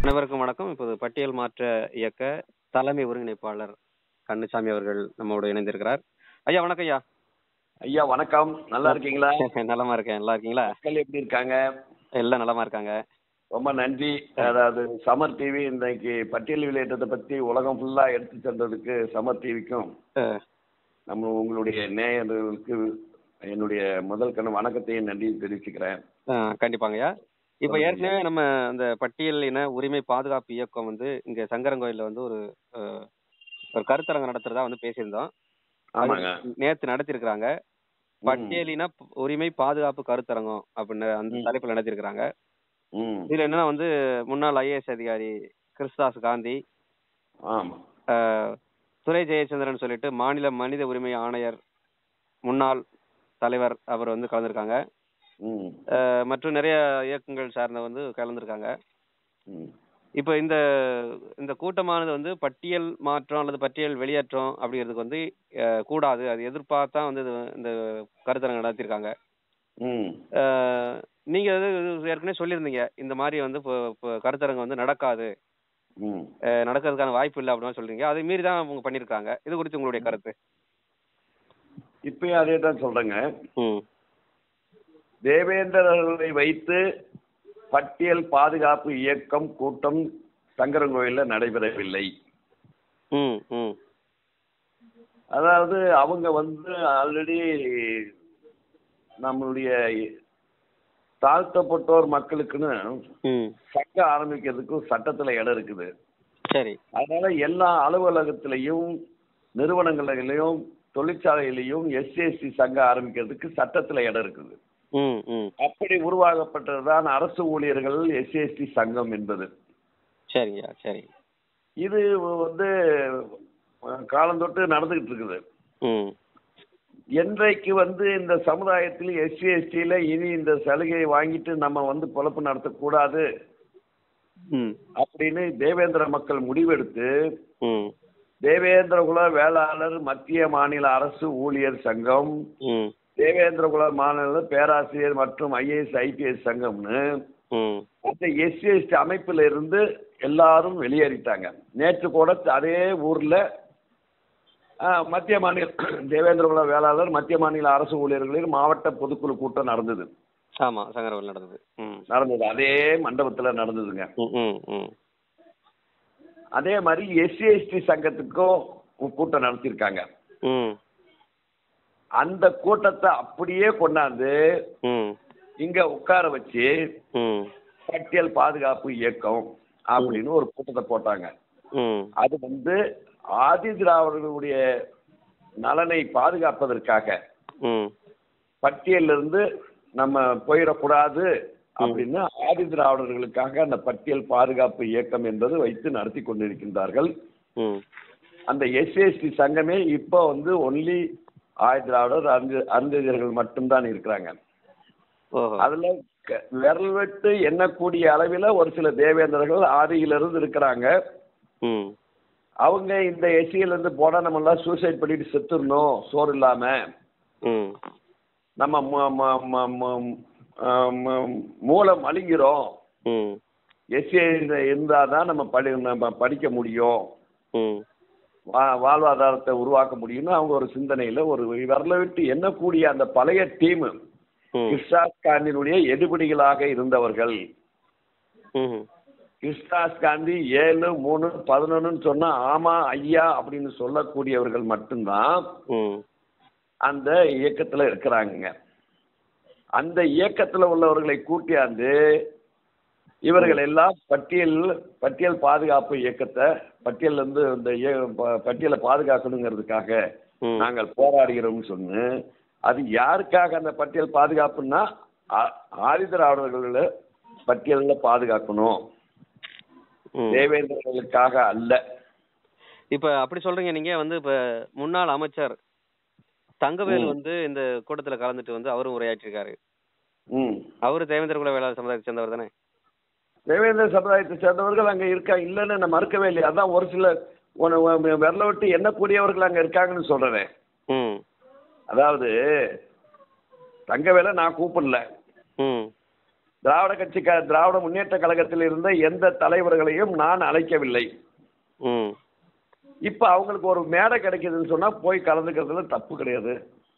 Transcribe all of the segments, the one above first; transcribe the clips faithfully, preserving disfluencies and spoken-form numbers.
அனைவருக்கும் வணக்கம். இப்போது பட்டியல் மாற்ற இயக்க தலைமை ஒருங்கிணைப்பாளர் கண்ணுசாமி அவர்கள் நம்மோடு இணைந்திருக்கிறார். ஐயா வணக்கம். ஐயா ஐயா வணக்கம். நல்லா இருக்கீங்களா? நலமா இருக்கேன். நல்லா இருக்கீங்களா? மக்கள் எப்படி இருக்காங்க? எல்லாம் நலமா இருக்காங்க. ரொம்ப நன்றி. அதாவது சமர் டிவி இன்றைக்கு பட்டியல் வெளியேற்றத்தை பத்தி உலகம் ஃபுல்லா எடுத்து சென்றதுக்கு சமர் டிவிக்கும் நம்ம உங்களுடைய நேயர்களுக்கு என்னுடைய முதல் கண் வணக்கத்தையும் நன்றியும் தெரிவிச்சுக்கிறேன். கண்டிப்பாங்கய்யா. இப்ப ஏற்கனவே நம்ம அந்த பட்டியல் இன உரிமை பாதுகாப்பு இயக்கம் வந்து இங்க சங்கரன்கோயில்ல வந்து ஒரு ஒரு கருத்தரங்கம் நடத்துறதா வந்து பேசியிருந்தோம். நேத்து நடத்திருக்கிறாங்க. பட்டியலின உரிமை பாதுகாப்பு கருத்தரங்கம் அப்படின்னு அந்த தலைப்புல நடத்திருக்கிறாங்க. இதுல என்னன்னா வந்து முன்னாள் ஐஏஎஸ் அதிகாரி கிறிஸ்தாஸ் காந்தி, துரை ஜெயச்சந்திரன் சொல்லிட்டு மாநில மனித உரிமை ஆணையர் முன்னாள் தலைவர் அவர் வந்து கலந்துருக்காங்க. மற்றும் நிறைய இயக்கங்கள் சார்ந்த வந்து கலந்துருக்காங்க. இப்ப இந்த இந்த கூட்டமானது வந்து பட்டியல் மாற்றம் அல்லது பட்டியல் வெளியேற்றம் அப்படிங்கிறதுக்கு வந்து கூடாது, அது எதிர்பார்த்தா வந்து இந்த கருத்தரங்கம் நடத்திருக்காங்க. நீங்க ஏற்கனவே சொல்லியிருந்தீங்க இந்த மாதிரி வந்து கருத்தரங்கம் வந்து நடக்காது, நடக்கிறதுக்கான வாய்ப்பு இல்லை அப்படின்னு சொல்றீங்க. அதை மீறி தான் அவங்க பண்ணிருக்காங்க. இது குறித்து உங்களுடைய கருத்து? இப்பயும் அதே தான் சொல்றேங்க. தேவேந்திரர்களை வைத்து பட்டியல் பாதுகாப்பு இயக்கம் கூட்டம் சங்கரன்கோயில்ல நடைபெறவில்லை. அதாவது அவங்க வந்து ஆல்ரெடி நம்மளுடைய தாழ்த்தப்பட்டோர் மக்களுக்குன்னு சங்கம் ஆரம்பிக்கிறதுக்கு சட்டத்துல இடம் இருக்குது. சரி. அதனால எல்லா அலுவலகத்திலையும் நிறுவனங்களிலையும் தொழிற்சாலையிலையும் எஸ்சி எஸ்டி சங்கம் ஆரம்பிக்கிறதுக்கு சட்டத்துல இடம் இருக்குது. அப்படி உருவாக்கப்பட்டதுதான் அரசு ஊழியர்கள் எஸ்சி எஸ்டி சங்கம் என்பது. சரிங்க. சரி. இது வந்து காலந்தொட்டு நடந்துகிட்டு இருக்குது. என்றைக்கு வந்து இந்த சமுதாயத்தில் எஸ்சி எஸ்டியில இனி இந்த சலுகையை வாங்கிட்டு நம்ம வந்து பொழப்பு நடத்தக்கூடாது அப்படின்னு தேவேந்திர மக்கள் முடிவெடுத்து தேவேந்திர குல வேளாளர் மத்திய மாநில அரசு ஊழியர் சங்கம், தேவேந்திர குல மாநில பேராசிரியர் மற்றும் ஐஏஎஸ் ஐபிஎஸ் சங்கம்னு அந்த எஸ்சி எஸ்டி அமைப்புல இருந்து எல்லாரும் வெளியேறிட்டாங்க. நேற்று கூட அதே ஊர்ல மத்திய மாநில தேவேந்திர குல வேளாளர் மத்திய மாநில அரசு ஊழியர்களின் மாவட்ட பொதுக்குழு கூட்டம் நடந்தது. ஆமா, சங்கரன்கோயில் நடந்தது நடந்தது அதே மண்டபத்துல நடந்ததுங்க. அதே மாதிரி எஸ்சி எஸ்டி சங்கத்துக்கும் கூட்டம் நடத்திருக்காங்க. அந்த கூட்டத்தை அப்படியே கொண்டாந்து இங்க உட்கார வச்சு பட்டியல் பாதுகாப்பு இயக்கம் அப்படின்னு ஒரு கூட்டத்தை போட்டாங்க. அது வந்து ஆதி திராவிடர்களுடைய நலனை பாதுகாப்பதற்காக பட்டியலிருந்து இருந்து நம்ம போயிடக்கூடாது அப்படின்னு ஆதி திராவிடர்களுக்காக அந்த பட்டியல் பாதுகாப்பு இயக்கம் என்பது வைத்து நடத்தி கொண்டிருக்கின்றார்கள். அந்த எஸ்சி எஸ்டி சங்கமே இப்போ வந்து ஒன்லி ஆதி திராவிடர் அருந்ததியர்கள் மட்டும்தான் இருக்கிறாங்க. அதுல விரல் வெட்டு எண்ணக்கூடிய அளவில் ஒரு சில தேவேந்திரர்கள் ஆதியிலிருந்து இருக்கிறாங்க. அவங்க இந்த எஸ்சியில இருந்து போனா நம்ம எல்லாம் சூசைட் பண்ணிட்டு செத்துடணும், சோறு இல்லாம நம்ம மூலம் அழிங்கிறோம், எஸ்சி இருந்தாதான் நம்ம படி நம்ம படிக்க முடியும், வாழ்வாதாரத்தை உருவாக்க முடியும்னு அவங்க ஒரு சிந்தனையில ஒரு விரல விட்டு எண்ணக்கூடிய அந்த பழைய டீம் கிறிஸ்தாஸ் காந்தியினுடைய எடுபடிகளாக இருந்தவர்கள். கிறிஸ்தாஸ் காந்தி ஏழு மூணு பதினொன்னு சொன்னா ஆமா ஐயா அப்படின்னு சொல்லக்கூடியவர்கள் மட்டும்தான் அந்த இயக்கத்துல இருக்கிறாங்க. அந்த இயக்கத்துல உள்ளவர்களை கூட்டியாந்து இவர்கள் எல்லாம் பட்டியல் பட்டியல் பாதுகாப்பு இயக்கத்தை பட்டியல் இருந்து இந்த பட்டியலை பாதுகாக்கணுங்கிறதுக்காக நாங்கள் போராடுகிறோம்னு சொன்னு, அது யாருக்காக அந்த பட்டியல் பாதுகாப்புன்னா ஆதி திராவிடர்கள பட்டியலில் பாதுகாக்கணும், தேவேந்திரர்களுக்காக அல்ல. இப்ப அப்படி சொல்றீங்க நீங்க வந்து இப்ப முன்னாள் அமைச்சர் தங்கவேல் வந்து இந்த கூட்டத்துல கலந்துட்டு வந்து அவரும் உரையாற்றிருக்காரு. அவரு தேவேந்திர குல வேளாளர் சமுதாயத்தை சேர்ந்தவர் தானே? தேவேந்திர சமுதாயத்தை சேர்ந்தவர்கள் அங்க இருக்கா இல்லன்னு நான் மறுக்கவே இல்லை. அதான் ஒரு சில விரல விட்டு எண்ணக்கூடியவர்கள் அங்க இருக்காங்கன்னு சொல்றேன். அதாவது தங்கவேலை நான் கூப்பிடல, திராவிட கட்சி திராவிட முன்னேற்ற கழகத்தில் இருந்த எந்த தலைவர்களையும் நான் அழைக்கவில்லை. இப்ப அவங்களுக்கு ஒரு மேடை கிடைக்குதுன்னு சொன்னா போய் கலந்துக்கிறதுல தப்பு கிடையாது.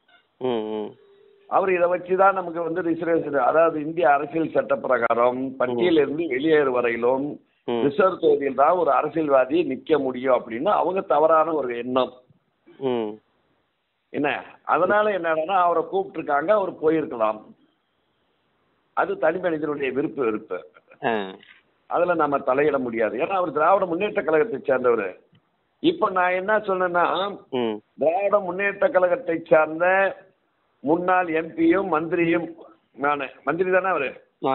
அவர் இதை வச்சுதான் நமக்கு வந்து ரிசர்வேஷன், அதாவது இந்திய அரசியல் சட்ட பிரகாரம் பட்டியலிருந்து வெளியேறு வரையிலும் ரிசர்வ் தொகுதியில் தான் ஒரு அரசியல்வாதி நிக்க முடியும் அப்படின்னு அவங்க தவறான ஒரு எண்ணம். என்ன அதனால என்னன்னா அவரை கூப்பிட்டுருக்காங்க, அவர் போயிருக்கலாம். அது தனி மனிதனுடைய விருப்ப விருப்பு, அதுல நம்ம தலையிட முடியாது. ஏன்னா அவர் திராவிட முன்னேற்ற கழகத்தை சேர்ந்தவர். இப்ப நான் என்ன சொன்னேன்னா, திராவிட முன்னேற்ற கழகத்தை சார்ந்த முன்னாள் எம்பியும் மந்திரியும் நானு, மந்திரி தானே அவரு,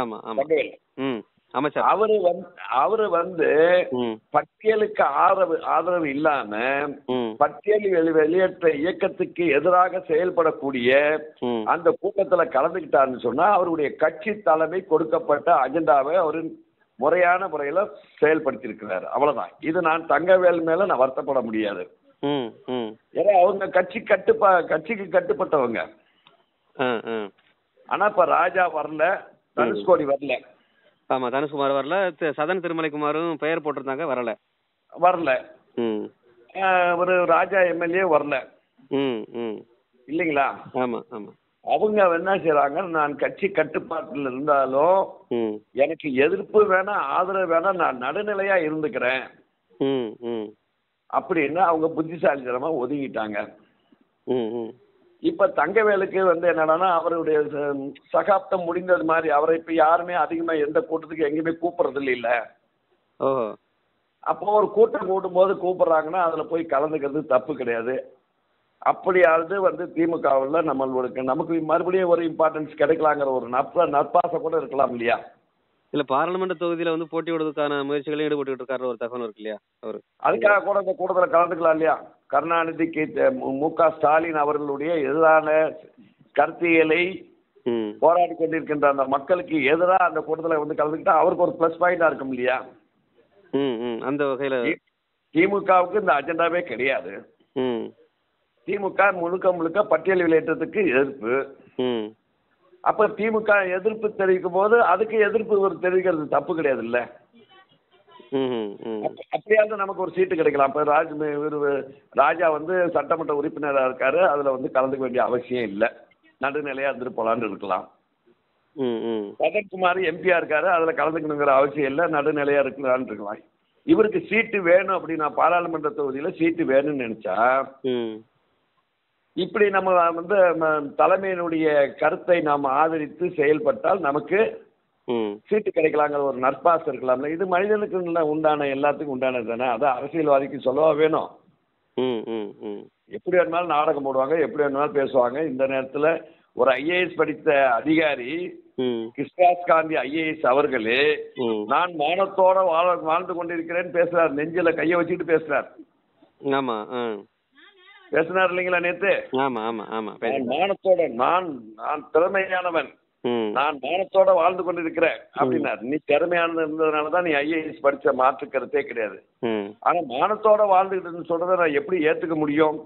அவரு வந்து அவரு வந்து பட்டியலுக்கு ஆதரவு ஆதரவு இல்லாம பட்டியல் வெளியேற்ற இயக்கத்துக்கு எதிராக செயல்படக்கூடிய அந்த கூட்டத்துல கலந்துக்கிட்டாருன்னு சொன்னா அவருடைய கட்சி தலைமை கொடுக்கப்பட்ட அஜெண்டாவை அவரு முறையான முறையில செயல்படுத்தி இருக்கிறாரு. அவ்வளவுதான். இது நான் தங்கவேல் மேல நான் வருத்தப்பட முடியாது. ஏன்னா அவங்க கட்சி கட்டுப்பா கட்சிக்கு கட்டுப்பட்டவங்க. ஆனா இப்ப ராஜா வரல, தனுஷ்கோடி வரல. ஆமா, தனுஷ்குமார் வரல, சதன் திருமலைக்குமாரும் பெயர் போட்டிருந்தாங்க, வரல வரல ஒரு ராஜா எம்எல்ஏ வரல இல்லைங்களா? ஆமா ஆமா. அவங்க என்ன செய்யறாங்க, நான் கட்சி கட்டுப்பாட்டில் இருந்தாலும் எனக்கு எதிர்ப்பு வேணா ஆதரவு வேணா நான் நடுநிலையா இருந்துக்கிறேன் அப்படின்னு அவங்க புத்திசாலித்தனமா ஒதுங்கிட்டாங்க. இப்ப தங்கவேலுக்கு வந்து என்னன்னா அவருடைய சகாப்தம் முடிந்தது மாதிரி அவரை இப்ப யாருமே அதிகமா எந்த கூட்டத்துக்கு எங்கேயுமே கூப்பிடுறது இல்ல. அப்போ ஒரு கூட்டம் கூட்டும் போது கூப்பிடுறாங்கன்னா அதுல போய் கலந்துக்கிறது தப்பு கிடையாது. அப்படியாவது வந்து திமுகவில் நம்மளுக்கு நமக்கு மறுபடியும் ஒரு இம்பார்ட்டன்ஸ் கிடைக்கலாங்கிற ஒரு நட்ப நட்பாசை கூட இருக்கலாம் இல்லையா? இல்ல பாராளுமன்ற தொகுதியில வந்து போட்டி விடுவதற்கான முயற்சிகளையும் ஈடுபட்டு இருக்காரு ஒரு தகவல் இருக்கு இல்லையா? அவரு அதுக்காக கூட இந்த கூட்டத்தில் கலந்துக்கலாம் இல்லையா? கருணாநிதிக்கு மு க ஸ்டாலின் அவர்களுடைய எதிரான கருத்தியலை போராடி கொண்டிருக்கின்ற அந்த மக்களுக்கு எதிராக அந்த கூட்டத்தில் வந்து கலந்துக்கிட்டா அவருக்கு ஒரு பிளஸ் பாயிண்டா இருக்கும் இல்லையா? அந்த வகையில திமுகவுக்கு இந்த அஜெண்டாவே கிடையாது. திமுக முழுக்க முழுக்க பட்டியல் வெளியேற்றத்துக்கு எதிர்ப்பு. அப்ப திமுக எதிர்ப்பு தெரிவிக்கும் போது அதுக்கு எதிர்ப்பு ஒரு தெரிவிக்கிறது தப்பு கிடையாது இல்ல? அப்படியாவது நமக்கு ஒரு சீட்டு கிடைக்கலாம். இப்ப ராஜ் ராஜா வந்து சட்டமன்ற உறுப்பினராக இருக்காரு, அதுல வந்து கலந்துக்க வேண்டிய அவசியம் இல்லை, நடுநிலையா இருந்துட்டு போலான்னு இருக்கலாம். சதன்குமார் எம்பியா இருக்காரு, அதுல கலந்துக்கணுங்கிற அவசியம் இல்லை, நடுநிலையா இருக்கலான்னு இருக்கலாம். இவருக்கு சீட்டு வேணும் அப்படின்னா பாராளுமன்ற தொகுதியில சீட்டு வேணும்னு நினைச்சா இப்படி நம்ம வந்து தலைமையினுடைய கருத்தை நாம் ஆதரித்து செயல்பட்டால் நமக்கு சீட்டு கிடைக்கலாங்கிற ஒரு நற்பாசம் இருக்கலாம்ல. இது மனிதனுக்கு உண்டான எல்லாத்துக்கும் உண்டானது தானே. அதான் அரசியல்வாதிக்கு சொல்லவா வேணும்? எப்படி வேணுமாலும் நாடகம் போடுவாங்க, எப்படி வேணுமாலும் பேசுவாங்க. இந்த நேரத்தில் ஒரு ஐஏஎஸ் படித்த அதிகாரி கிருஷ்ணராஜ் காந்தி ஐஏஎஸ் அவர்களே நான் மானத்தோட வாழ வாழ்ந்து கொண்டிருக்கிறேன் பேசுறார், நெஞ்சில கைய வச்சுட்டு பேசுறார். ஆமா பேசினார் இல்லைங்களா நேத்து? மானத்தோட நான் நான் திறமையானவன், நான் மானத்தோட வாழ்ந்து கொண்டிருக்கிறேன் அப்படின்னாரு. நீ திறமையானது இருந்ததுனாலதான் நீ ஐஏஎஸ் படிச்ச, மாற்று கருத்தே கிடையாது. ஆனா மானத்தோட வாழ்ந்துகிட்டு சொல்றத நான் எப்படி ஏத்துக்க முடியும்?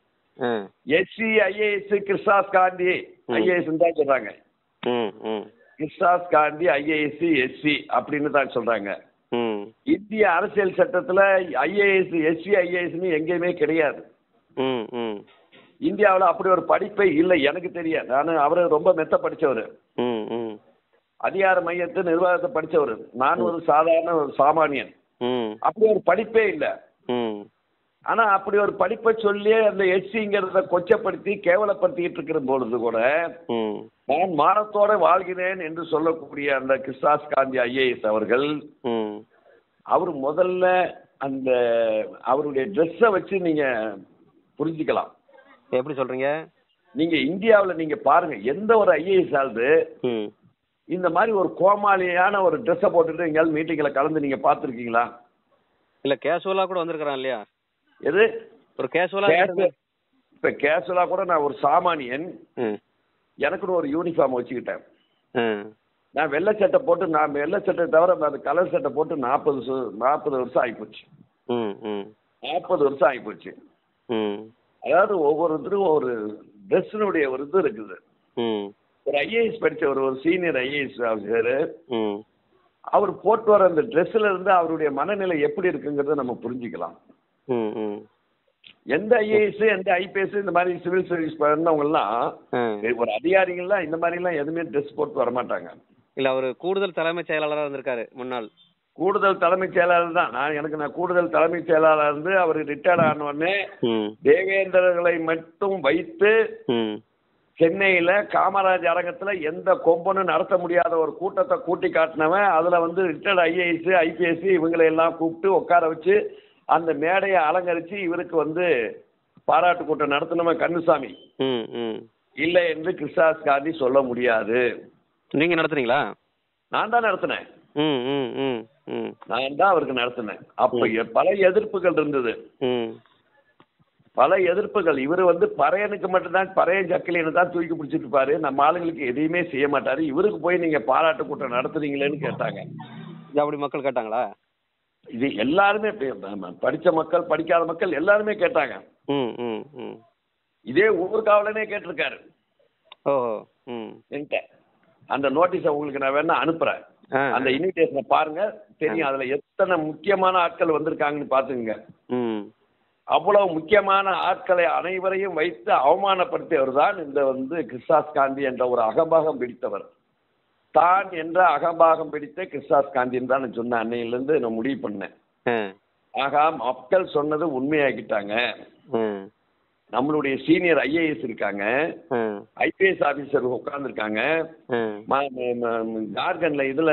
SC IAS Krishnaraj Gandhi IAS தான் சொல்றாங்க. கிருஷ்ணராஜ் காந்தி ஐஏஎஸ் எஸ்சி அப்படின்னு தான் சொல்றாங்க. இந்திய அரசியல் சட்டத்துல ஐஏஎஸ் எஸ்சி ஐஏஎஸ் எங்கேயுமே கிடையாது. இந்தியாவில் அப்படி ஒரு படிப்பே இல்லை, எனக்கு தெரியாது. நான் அவரு ரொம்ப மெத்த படிச்சவரு, அதிகார மையத்து நிர்வாகத்தை படிச்சவரு. நான் ஒரு சாதாரண ஒரு சாமானியன். அப்படி ஒரு படிப்பே இல்லை. ஆனா அப்படி ஒரு படிப்பை சொல்லி அந்த எஸ்சிங்கிறத கொச்சப்படுத்தி கேவலப்படுத்திட்டு இருக்கிற பொழுது கூட நான் மானத்தோட வாழ்கிறேன் என்று சொல்லக்கூடிய அந்த கிருஷ்ணராஜ் காந்தி ஐஏஎஸ் அவர்கள் அவர் முதல்ல அந்த அவருடைய ட்ரெஸ்ஸை வச்சு நீங்க புரிஞ்சுக்கலாம். எப்படி சொல்றீங்க? நீங்க இந்தியாவில் நீங்க பாருங்க, எந்த ஒரு ஐஏஎஸ் ஆகுது இந்த மாதிரி ஒரு கோமாளியான ஒரு ட்ரெஸ்ஸை போட்டுட்டு எங்கேயாவது மீட்டிங்ல கலந்து நீங்க பார்த்துருக்கீங்களா? இல்ல கேஷுவலா கூட வந்திருக்கிறான் இல்லையா? எது ஒரு கேஷுவலா? இப்ப கேஷுவலா கூட நான் ஒரு சாமானியன், எனக்குன்னு ஒரு யூனிஃபார்ம் வச்சுக்கிட்டேன். நான் வெள்ளை சட்டை போட்டு, நான் வெள்ளை சட்டை தவிர அந்த கலர் சட்டை போட்டு நாற்பது நாற்பது வருஷம் ஆகிப்போச்சு. நாற்பது வருஷம் ஆகிப்போச்சு. அதாவது ஒவ்வொருத்தரும் ஒரு ட்ரெஸ்னுடைய ஒரு இது இருக்குது. ஒரு ஐஏஎஸ் படிச்சவர், ஒரு சீனியர் ஐஏஎஸ் ஆஃபீஸர், அவர் போட்டு வர அந்த ட்ரெஸ்ல இருந்து அவருடைய மனநிலை எப்படி இருக்குங்கிறத நம்ம புரிஞ்சுக்கலாம். எந்த ஐஏஎஸ் எந்த ஐபிஎஸ் இந்த மாதிரி சிவில் சர்வீஸ் பண்ணவங்க எல்லாம் ஒரு அதிகாரிகள்லாம் இந்த மாதிரி எல்லாம் எதுவுமே ட்ரெஸ் போட்டு வர மாட்டாங்க. இல்ல அவர் கூடுதல் தலைமைச் செயலாளராக இருந்திருக்காரு முன்னாள். கூடுதல் தலைமைச் செயலாளர் தான். நான் எனக்கு நான் கூடுதல் தலைமைச் செயலாளர் இருந்து அவர் ரிட்டையர்ட் ஆனோடனே தேவேந்திரர்களை மட்டும் வைத்து சென்னையில காமராஜ் அரங்கத்துல எந்த கொம்பனும் நடத்த முடியாத ஒரு கூட்டத்தை கூட்டி காட்டினவன். அதுல வந்து ரிட்டையர்ட் ஐஏஎஸ் ஐபிஎஸ் இவங்களை எல்லாம் கூப்பிட்டு உட்கார வச்சு அந்த மேடையை அலங்கரிச்சு இவருக்கு வந்து பாராட்டு கூட்டம் நடத்தினவன் கண்ணுசாமி. இல்லை என்று கிருஷ்ணதாஸ் காந்தி சொல்ல முடியாது. நீங்க நடத்துறீங்களா? நான் தான் நடத்தினேன். நான் தான் அவருக்கு நடத்தினேன். அப்ப பல எதிர்ப்புகள் இருந்தது, பல எதிர்ப்புகள். இவர் வந்து பறையனுக்கு மட்டும்தான், பறையன் ஜக்கிலின்னு தான் தூக்கி பிடிச்சிட்டு இருப்பாரு, நம்ம ஆளுங்களுக்கு எதையுமே செய்ய மாட்டாரு. இவருக்கு போய் நீங்க பாராட்டு கூட்டம் நடத்துறீங்களேன்னு கேட்டாங்க. அப்படி மக்கள் கேட்டாங்களா? இது எல்லாருமே படிச்ச மக்கள் படிக்காத மக்கள் எல்லாருமே கேட்டாங்க. இதே ஊர்காவலனே கேட்டிருக்காரு. என்கிட்ட அந்த நோட்டீஸை உங்களுக்கு நான் வேணா அனுப்புறேன், அந்த இன்விடேஷனை பாருங்க, தெரியும் அதுல எத்தனை முக்கியமான ஆட்கள் வந்திருக்காங்கன்னு பாத்துங்க. அவ்வளவு முக்கியமான ஆட்களை அனைவரையும் வைத்து அவமானப்படுத்தியவர் தான் இந்த வந்து கிருஷ்ணதாஸ் காந்தி என்ற ஒரு அகம்பாகம் பிடித்தவர். தான் என்ற அகம்பாகம் பிடித்த கிருஷ்ணதாஸ் காந்தின்னு தான் நான் சொன்ன அன்னையிலிருந்து நான் முடிவு பண்ணேன். ஆகா, மக்கள் சொன்னது உண்மையாக்கிட்டாங்க. நம்மளுடைய சீனியர் ஐஏஎஸ் இருக்காங்க, ஐபிஎஸ் ஆபீசர் உட்கார்ந்து இருக்காங்க, ஜார்க்கண்ட்ல இதுல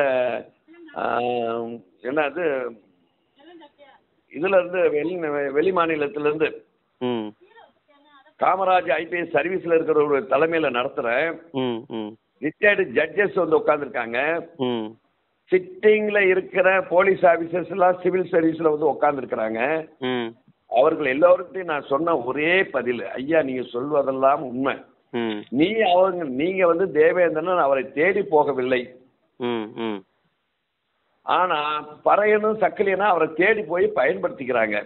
என்னது இதுல இருந்து வெளி வெளி மாநிலத்தில இருந்து காமராஜ் ஐபிஎஸ் சர்வீஸ்ல இருக்கிற ஒரு தலைமையில நடத்துற ரிட்டையர்டு ஜட்ஜஸ் வந்து உட்கார்ந்து இருக்காங்க. சிட்டிங்ல இருக்கிற போலீஸ் ஆபீசர்ஸ் எல்லாம் சிவில் சர்வீஸ்ல வந்து உட்கார்ந்து இருக்கிறாங்க. அவர்கள் எல்லோருக்கும் நான் சொன்ன ஒரே பதில், ஐயா நீங்க சொல்வதெல்லாம் உண்மை. நீ அவங்க நீங்க வந்து தேவேந்திரன் அவரை தேடி போகவில்லை, ஆனா பறையனும் சக்கிலியனும் அவரை தேடி போய் பயன்படுத்திக்கிறாங்க.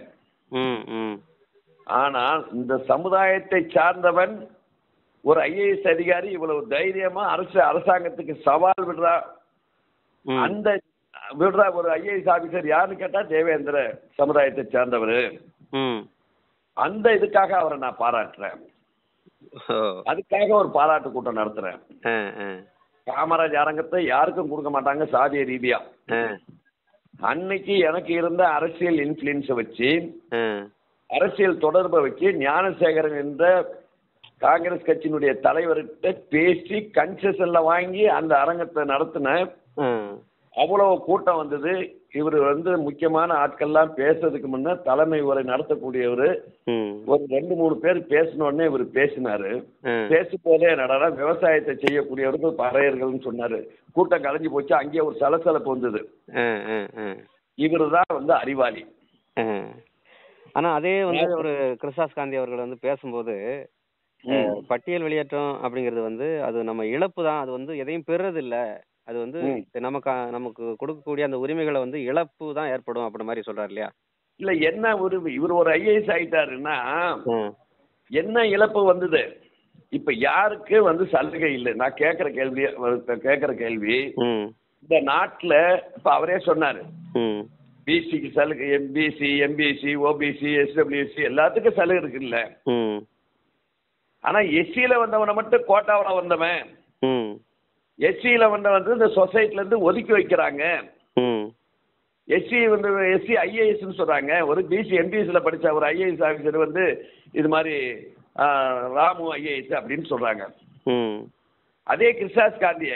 ஆனா இந்த சமுதாயத்தை சார்ந்தவன் ஒரு ஐஏஎஸ் அதிகாரி இவ்வளவு தைரியமா அரசு அரசாங்கத்துக்கு சவால் விடுறா, அந்த விடுற ஒரு ஐஏஎஸ் ஆபீசர் யாருன்னு கேட்டா தேவேந்திர சமுதாயத்தை சேர்ந்தவர். அந்த இதுக்காக அவரை நான் பாராட்டுறேன், அதுக்காக ஒரு பாராட்டு கூட்டம் நடத்துறேன். காமராஜ் அரங்கத்தை யாருக்கும் கொடுக்க மாட்டாங்க சாதிய ரீதியா. அன்னைக்கு எனக்கு இருந்த அரசியல் இன்ஃபுளுன்ஸை வச்சு, அரசியல் தொடர்பை வச்சு ஞானசேகரன் என்ற காங்கிரஸ் கட்சியினுடைய தலைவர்கிட்ட பேசி கன்செஷன்ல வாங்கி அந்த அரங்கத்தை நடத்தின. அவ்வளவு கூட்டம் வந்தது. இவர் வந்து முக்கியமான ஆட்கள்லாம் பேசுறதுக்கு முன்ன தலைமை உரை நடத்தக்கூடியவர். ஒரு ரெண்டு மூணு பேர் பேசினோடனே இவர் பேசினாரு. பேசும் போதே நடனா விவசாயத்தை செய்யக்கூடியவர்கள் பறையர்கள்னு சொன்னாரு. கூட்டம் கலைஞ்சு போச்சு. அங்கே ஒரு சலசலப்பு வந்தது. இவரு தான் வந்து அறிவாளி. ஆனா அதே வந்து ஒரு கிருஷ்ணதாஸ் காந்தி அவர்கள் வந்து பேசும்போது பட்டியல் வெளியேற்றம் அப்படிங்கிறது வந்து அது நம்ம இழப்பு தான், அது வந்து எதையும் பெறுறது இல்லை, அது வந்து நமக்கு நமக்கு கொடுக்கக்கூடிய அந்த உரிமைகளை வந்து இழப்பு தான் ஏற்படும் அப்படி மாதிரி சொல்றாரு இல்லையா? இல்ல என்ன ஒரு இவர் ஒரு ஐஏஎஸ் ஆயிட்டாருன்னா என்ன இழப்பு வந்தது? இப்ப யாருக்கு வந்து சலுகை இல்லை? நான் கேட்கிற கேள்வி கேட்கிற கேள்வி இந்த நாட்டுல இப்ப அவரே சொன்னாரு, பிசிக்கு சலுகை, எம்பிசி எம்பிசி ஓபிசி எஸ்டபிள்யூசி எல்லாத்துக்கும் சலுகை இருக்கு இல்ல. ஆனா எஸ்சியில வந்தவனை மட்டும் கோட்டாவில வந்தவன், எஸ்சியில வந்த வந்து இந்த சொசைட்டில இருந்து ஒதுக்கி வைக்கிறாங்க. எஸ்சி வந்து எஸ்சி ஐஏஎஸ் சொல்றாங்க. ஒரு பிசி எம்பிஎஸ்ல படிச்ச ஒரு ஐஏஎஸ் ஆபீசர் வந்து இது மாதிரி ராமு ஐஏஎஸ் அப்படின்னு சொல்றாங்க. அதே கிருஷ்ணதாஸ் காந்திய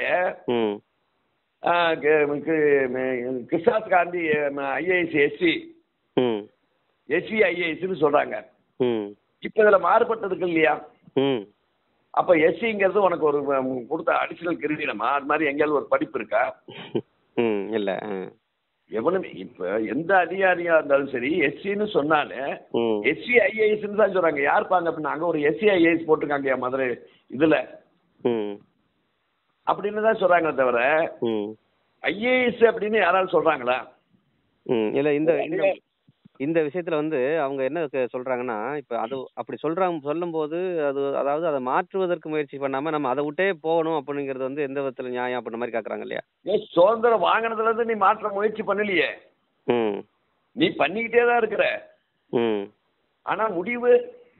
Krishnadas Gandhi IAS SC SC IAS சொல்றாங்க. இப்ப இதுல மாறுபட்டதுக்கு இல்லையா? அப்ப எஸ்சிங்கிறது உனக்கு ஒரு கொடுத்த அடிஷனல் கிரெடிட்டமா? அது மாதிரி எங்கேயாவது ஒரு படிப்பு இருக்கா? இல்ல. எவனுமே இப்ப எந்த அதிகாரியா இருந்தாலும் சரி எஸ்சின்னு சொன்னாலே எஸ்சி ஐஏஎஸ் தான் சொல்றாங்க. யார் பாங்க அப்படின்னா அங்க ஒரு எஸ்சி ஐஏஎஸ் போட்டிருக்காங்க மதுரை இதுல அப்படின்னு தான் சொல்றாங்க தவிர ஐஏஎஸ் அப்படின்னு யாராவது சொல்றாங்களா? இல்ல. இந்த இந்த விஷயத்துல வந்து அவங்க என்ன க- சொல்றாங்கன்னா, இப்ப அது அப்படி சொல்றாங்க சொல்லும்போது அது அதாவது அதை மாற்றுவதற்கு முயற்சி பண்ணாம நம்ம அதை விட்டே போகணும் அப்படிங்கிறது வந்து எந்த விதத்துல நியாயம் அப்படின்ற மாதிரி கேக்குறாங்க இல்லையா? ஏன் சுதந்திரம் வாங்கினதுல இருந்து நீ மாற்ற முயற்சி பண்ணலையே, ம் நீ பண்ணிக்கிட்டே தான் இருக்கிற. ம் ஆனா முடிவு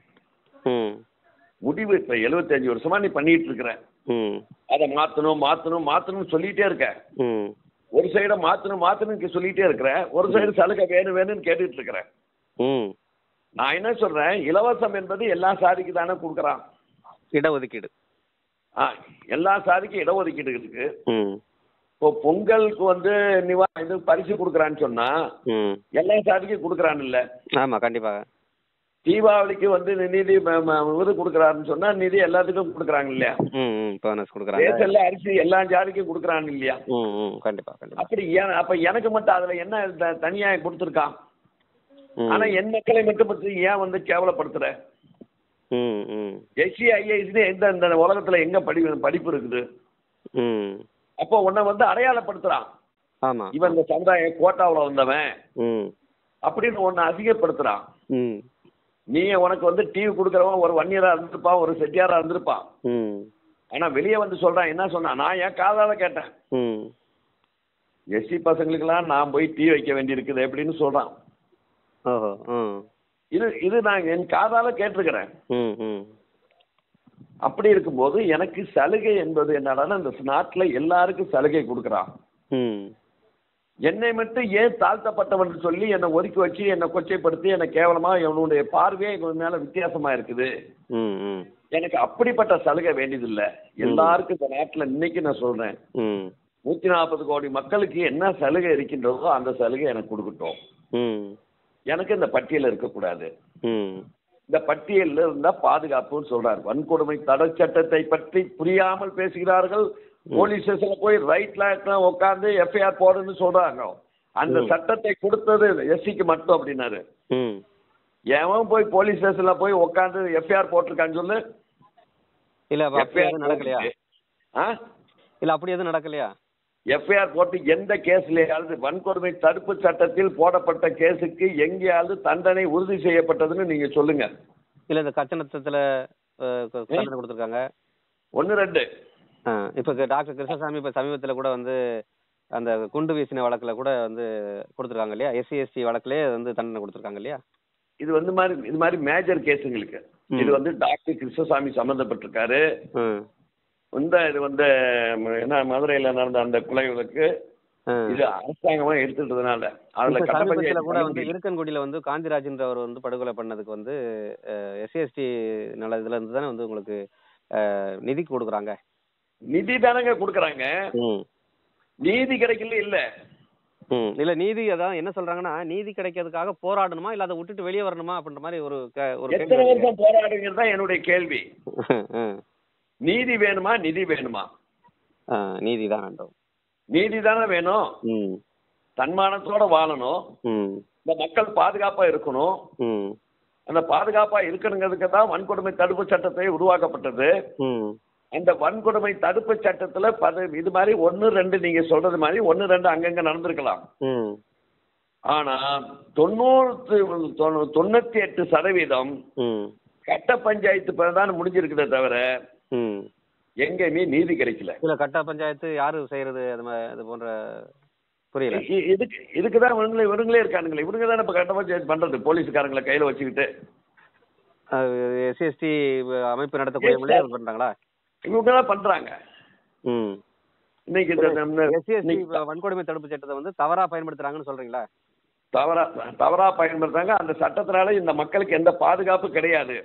ம் முடிவு இப்ப எழுபத்தஞ்சு வருஷமா நீ பண்ணிட்டு இருக்கிற. ம் அதை மாத்தணும் மாத்தணும் மாத்தணும்னு சொல்லிட்டே இருக்க. ம் ஒரு சைட மாத்தணும் மாத்தணும் சொல்லிட்டே இருக்கிற, ஒரு சைடு சலுகை வேணும் வேணும்னு கேட்டுட்டு இருக்கிற. ம் நான் என்ன சொல்றேன், இலவசம் என்பது எல்லா சாதிக்கு தானே கொடுக்குறான். இடஒதுக்கீடு. ஆ, எல்லா சாதிக்கும் இடஒதுக்கீடு இருக்கு. ம் இப்போ பொங்கலுக்கு வந்து நிவா இது பரிசு கொடுக்குறான்னு சொன்னா ம் எல்லா சாதிக்கும் கொடுக்குறான்னு இல்ல. ஆமா கண்டிப்பாக. தீபாவளிக்கு வந்து நிதி ம- ம- விருது கொடுக்குறாருன்னு சொன்னா நிதி எல்லாத்துக்கும் கொடுக்குறாங்க இல்லையா. ம் ம் போனஸ் கொடுக்குறாங்க. ரேஷன்ல அரிசி எல்லா ஜாதிக்கும் கொடுக்குறாங்க இல்லையா. ம் ம் கண்டிப்பா கண்டிப்பா. அப்படி ஏன் அப்ப எனக்கு மட்டும் அதுல என்ன த- தனியா கொடுத்துருக்கான். ம் ஆனா என் மக்களை மட்டும் பத்தி ஏன் வந்து கேவலப்படுத்துற. ம் ம் எஸ்சி ஐஏஎஸ் எந்த இந்த உலகத்துல எங்க படி படிப்பு இருக்குது. ம் அப்போ உன்னை வந்து அடையாளப்படுத்துறான். ஆமா. இவன் இந்த சமுதாய கோட்டாவுல வந்தவன் ம் அப்படின்னு உன்னை அசிங்கப்படுத்துறான். ம் நீ உனக்கு வந்து டிவி கொடுக்குறவன் ஒரு வன்னியரா இருந்திருப்பான், ஒரு செட்டியாரா இருந்திருப்பான். ம் ஆனா வெளியே வந்து சொல்றான், என்ன சொன்னான், நான் என் காதால கேட்டேன், ம் எஸ்சி பசங்களுக்கெல்லாம் நான் போய் டீ வைக்க வேண்டியிருக்குது அப்படின்னு சொல்றான். ஓஹோ. ம் இது இது நான் என் காதால கேட்டிருக்கிறேன். ம் ம் அப்படி இருக்கும்போது எனக்கு சலுகை என்பது என்னடான்னா, இந்த நாட்டுல எல்லாருக்கும் சலுகை கொடுக்குறான். ம் என்னை மட்டும் ஏன் தாழ்த்தப்பட்டவன் சொல்லி என்னை ஒதுக்கி வச்சு என்னை கொச்சைப்படுத்தி என்னை கேவலமா என்னுடைய பார்வையே எங்க மேல வித்தியாசமா இருக்குது. ம் ம் எனக்கு அப்படிப்பட்ட சலுகை வேண்டியதில்லை. எல்லாருக்கும் இந்த நாட்டுல இன்னைக்கு நான் சொல்றேன், ம் நூத்தி நாற்பது கோடி மக்களுக்கு என்ன சலுகை இருக்கின்றதோ அந்த சலுகை எனக்கு கொடுக்கட்டும். ம் எனக்கு இந்த பட்டியல் இருக்கக்கூடாது. ம் இந்த பட்டியலில் இருந்தா பாதுகாப்புன்னு சொல்றாரு. வன்கொடுமை தடை சட்டத்தை பற்றி புரியாமல் பேசுகிறார்கள். போலீஸ் ஸ்டேஷன்ல போய் ரைட்ல உட்காந்து எஃப்ஐஆர் போடுன்னு சொல்றாங்க. அந்த சட்டத்தை கொடுத்தது எஸ்சிக்கு மட்டும் அப்படின்னாரு. ம் எவன் போய் போலீஸ் ஸ்டேஷன்ல போய் உட்காந்து எஃப்ஐஆர் போட்டிருக்கான்னு சொல்லு. இல்ல அப்ப அப்படி எதுவும் நடக்கலையா? ஆ இல்ல அப்படி எதுவும் நடக்கலையா? எஃப்ஐஆர் போட்டு எந்த கேஸ்லயாவது வன்கொடுமை தடுப்பு சட்டத்தில் போடப்பட்ட கேஸுக்கு எங்கேயாவது தண்டனை உறுதி செய்யப்பட்டதுன்னு நீங்க சொல்லுங்க. இல்ல இந்த கச்சநத்தத்துல அஹ், க- தண்டனை கொடுத்துருக்காங்க. ஒன்னு ரெண்டு ஆ, இப்ப க- டாக்டர் கிருஷ்ணசாமி இப்ப சமீபத்துல கூட வந்து அந்த குண்டு வீசின வழக்குல கூட வந்து கொடுத்துருக்காங்க இல்லையா? எஸ்சி எஸ்டி வழக்குலயே வந்து தண்டனை கொடுத்துருக்காங்க இல்லையா? இது வந்து மாதிரி இது மாதிரி மேஜர் கேஸுங்களுக்கு. ம். இது வந்து டாக்டர் கிருஷ்ணசாமி சம்பந்தப்பட்டிருக்காரு. ம் இந்த இது வந்து ம- என்ன மதுரையில நடந்த அந்த கொலை வழக்கு ம். இது அரசாங்கமா எடுத்துட்டதுனால அதுல இப்ப கட்ட சமீபத்துல பஞ்சாயத்து கூட பண்ண வந்து முடியல. இருக்கன்குடியில வந்து காந்திராஜ்ன்றவர் வந்து படுகொலை பண்ணதுக்கு வந்து எஸ்சி எஸ்டி நல இதுல இருந்து தானே வந்து உங்களுக்கு அஹ், நிதி கொடுக்குறாங்க. நிதி தானங்க கொடுக்குறாங்க, ம் நீதி கிடைக்கல இல்ல. ம் இல்ல நீதி அதான் என்ன சொல்றாங்கன்னா, நீதி கிடைக்கிறதுக்காக போராடணுமா இல்ல அதை விட்டுட்டு வெளியே வரணுமா அப்படின்ற மாதிரி ஒரு க- ஒரு கேள்வி எத்தனை வருது. வருஷம் போராடுங்கிறது தான் என்னுடைய கேள்வி. ம். நீதி வேணுமா நிதி வேணுமா? ஆ, நீதி தான் வேண்டும். நீதி தானே வேணும். ம் தன்மானத்தோட வாழணும். ம் இந்த மக்கள் பாதுகாப்பா இருக்கணும். ம் அந்த பாதுகாப்பா இருக்கணுங்கிறதுக்கு தான் வன்கொடுமை தடுப்பு சட்டத்தை உருவாக்கப்பட்டது. ம் அந்த வன்கொடுமை தடுப்பு சட்டத்துல பத இது மாதிரி ஒன்னு ரெண்டு நீங்க சொல்றது மாதிரி ஒன்னு ரெண்டு அங்கங்க நடந்திருக்கலாம். ம் ஆனா தொண்ணூறு தொண்ணூ- தொண்ணூத்தி எட்டு சதவீதம் ம் கட்ட பஞ்சாயத்து தான் முடிஞ்சிருக்குதே தவிர ம் எங்கேயுமே நீதி கிடைக்கல. இல்ல கட்ட பஞ்சாயத்து யாரு செய்யறது அது மா- அது போன்ற புரியல. இ- இதுக்கு இதுக்கு தான் இவங்களே இவங்களே இருக்கானுங்களே, இவங்க தானே இப்ப கட்ட பஞ்சாயத்து பண்றது, போலீஸ்காரங்களை கையில வச்சுக்கிட்டு எஸ்சி எஸ்டி அமைப்பு நடத்தக்கூடியவங்களே அது பண்றாங்களா? இவங்க தான் பண்றாங்க. ம் இன்னைக்கு இந்த நம்ம- எஸ்சி எஸ்டி இன்னைக்கு வன்கொடுமை தடுப்பு சட்டத்தை வந்து தவறா பயன்படுத்துறாங்கன்னு சொல்றீங்களா? தவறா தவறா பயன்படுத்துறாங்க. அந்த சட்டத்தினால இந்த மக்களுக்கு எந்த பாதுகாப்பு கிடையாது.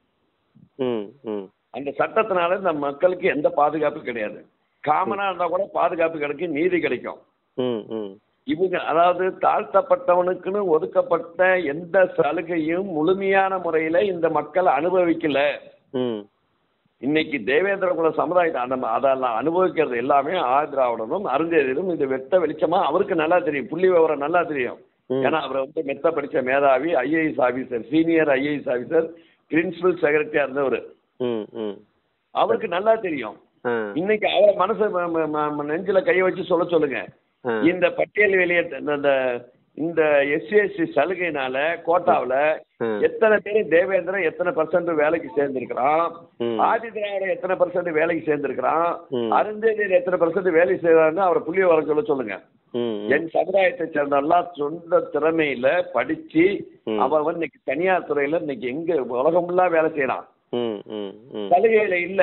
ம் ம் அந்த சட்டத்தினால இந்த மக்களுக்கு எந்த பாதுகாப்பு கிடையாது. காமனா இருந்தா கூட பாதுகாப்பு கிடைக்கும், நீதி கிடைக்கும். ம் ம் இவங்க அதாவது தாழ்த்தப்பட்டவனுக்குன்னு ஒதுக்கப்பட்ட எந்த சலுகையும் முழுமையான முறையில இந்த மக்கள் அனுபவிக்கல. ம் இன்னைக்கு தேவேந்திர குல சமுதாயத்தை அந்த அதெல்லாம் அனுபவிக்கிறது எல்லாமே ஆதிராவிடனும் அருந்ததியரும் இது வெட்ட வெளிச்சமா அவருக்கு நல்லா தெரியும், புள்ளி விவரம் நல்லா தெரியும். ம். ஏன்னா அவர் வந்து மெத்த படிச்ச மேதாவி, IAS officer, senior IAS officer, principal செக்ரட்டரியா இருந்தவர். ம் ம் அவருக்கு நல்லா தெரியும். ஆ இன்னைக்கு அவரை மனசு ம- ம- ம- நெஞ்சில கைய வச்சு சொல்ல சொல்லுங்க. ஆ இந்த பட்டியல் வெளியேற்ற இந்த இந்த எஸ்சி எஸ்டி சலுகைனால கோட்டாவில எத்தனை பேர் தேவேந்திரன் எத்தனை பர்சன்ட் வேலைக்கு சேர்ந்திருக்கிறான், ஆதி திராவிட எத்தனை பர்சன்ட் வேலைக்கு சேர்ந்திருக்கிறான், அருந்ததியர் எத்தனை பர்சன்ட் வேலை செய்யறான்னு அவரை புள்ளிய வர சொல்ல சொல்லுங்க. என் சமுதாயத்தை சேர்ந்தெல்லாம் சொந்த திறமையில படிச்சு அவன் வந்து இன்னைக்கு தனியார் துறையில இன்னைக்கு எங்க உலகம் ஃபுல்லா வேலை செய்யறான். சலுகையில இல்ல.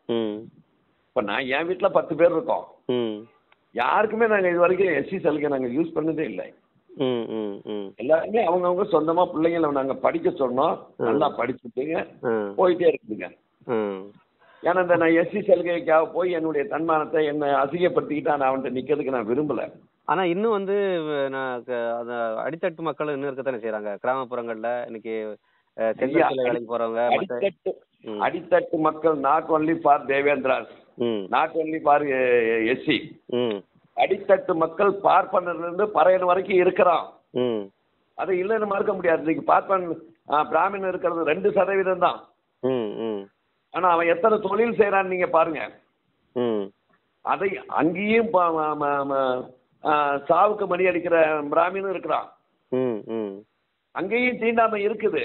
இப்ப நான் என் வீட்டுல பத்து பேர் இருக்கோம், யாருக்குமே நாங்க இது வரைக்கும் எஸ்சி சலுகை நாங்க யூஸ் பண்ணதே இல்லை. எல்லாருமே அவங்கவுங்க சொந்தமா பிள்ளைங்களை நாங்க படிக்க சொன்னோம், நல்லா படிச்சுட்டுங்க போயிட்டே இருக்குதுங்க. ஏன்னா இந்த நான் எஸ்சி சலுகைக்காக போய் என்னுடைய தன்மானத்தை என்ன அசிங்கப்படுத்திக்கிட்டு நான் அவன்கிட்ட நிக்கிறதுக்கு நான் விரும்பல. ஆனா இன்னும் வந்து அடித்தட்டு மக்கள் இன்னும் இருக்கத்தானே செய்யறாங்க கிராமப்புறங்கள்ல. இன்னைக்கு வேலைக்கு போறவங்க அடித்தட்டு அடித்தட்டு மக்கள் not only for Devendras, not only for SC. அடித்தட்டு மக்கள் பார்ப்பனர்ல இருந்து பறையன் வரைக்கும் இருக்கிறான். அதை இல்லைன்னு மறுக்க முடியாது. இன்னைக்கு பார்ப்பன் பிராமணன் இருக்கிறது ரெண்டு சதவீதம் தான். ஆனா அவன் எத்தனை தொழில் செய்யறான்னு நீங்க பாருங்க. அதை அங்கேயும் சாவுக்கு மணி அடிக்கிற பிராமணனும் இருக்கிறான், அங்கேயும் தீண்டாமை இருக்குது,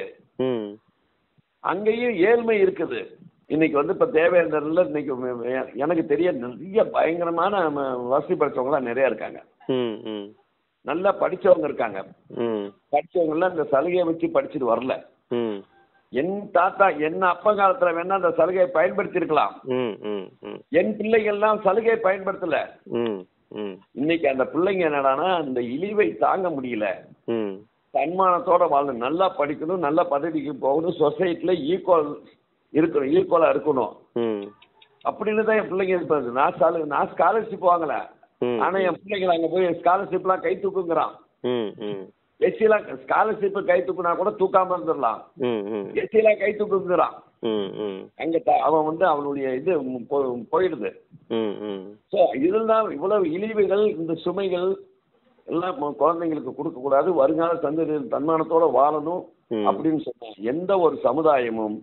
அங்கேயும் ஏழ்மை இருக்குது. இன்னைக்கு வந்து இப்ப தேவேந்திரன்ல இன்னைக்கு எனக்கு தெரிய நிறைய பயங்கரமான வசதி படிச்சவங்க நிறைய இருக்காங்க, நல்லா படிச்சவங்க இருக்காங்க. படிச்சவங்க எல்லாம் இந்த சலுகையை வச்சு படிச்சுட்டு வரல. என் தாத்தா என்ன அப்ப காலத்துல வேணா அந்த சலுகையை பயன்படுத்தி இருக்கலாம், என் பிள்ளைகள் எல்லாம் சலுகையை பயன்படுத்தல. இன்னைக்கு அந்த பிள்ளைங்க என்னடானா அந்த இழிவை தாங்க முடியல, தன்மானத்தோட வாழணும், நல்லா படிக்கணும், நல்ல பதவிக்கு போகணும், சொசைட்டில ஈக்குவல் இருக்கணும், ஈக்குவலா இருக்கணும் அப்படின்னு தான் என் பிள்ளைங்க இருப்பாங்க. நான் சாலு நான் ஸ்காலர்ஷிப் வாங்கல, ஆனா என் பிள்ளைங்க அங்க போய் ஸ்காலர்ஷிப் எல்லாம் கை தூக்குங்கிறான். எஸ்சி எல்லாம் ஸ்காலர்ஷிப் கை தூக்குனா கூட தூக்காம இருந்துடலாம், எஸ்சி எல்லாம் கை தூக்குங்கிறான். அங்க அவன் வந்து அவனுடைய இது போயிடுது. இதெல்லாம் இவ்வளவு இழிவுகள், இந்த சுமைகள் எல்லாம் குழந்தைங்களுக்கு கொடுக்க கூடாது, வருங்கால சந்ததி தன்மானத்தோட வாழணும் அப்படின்னு சொன்னா எந்த ஒரு சமுதாயமும்